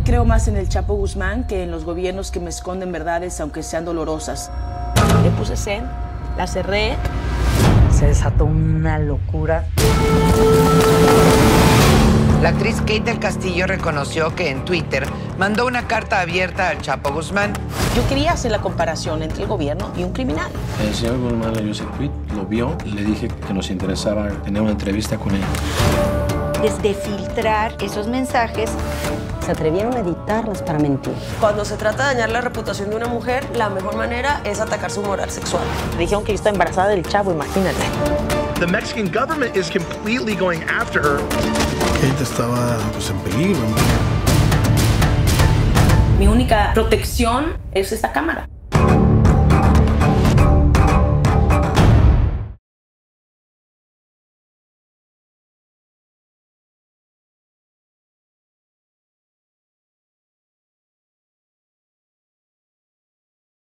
Creo más en el Chapo Guzmán que en los gobiernos que me esconden verdades, aunque sean dolorosas. Le puse send, la cerré. Se desató una locura. La actriz Kate del Castillo reconoció que en Twitter mandó una carta abierta al Chapo Guzmán. Yo quería hacer la comparación entre el gobierno y un criminal. El señor Guzmán leyó ese tweet, lo vio, le dije que nos interesaba tener una entrevista con él. Desde filtrar esos mensajes, Se atrevieron a editarlas para mentir. Cuando se trata de dañar la reputación de una mujer, la mejor manera es atacar su moral sexual. Me dijeron que yo estaba embarazada del Chapo, imagínate. The Mexican government is completely going after her. Kate estaba en peligro. Mi única protección es esta cámara.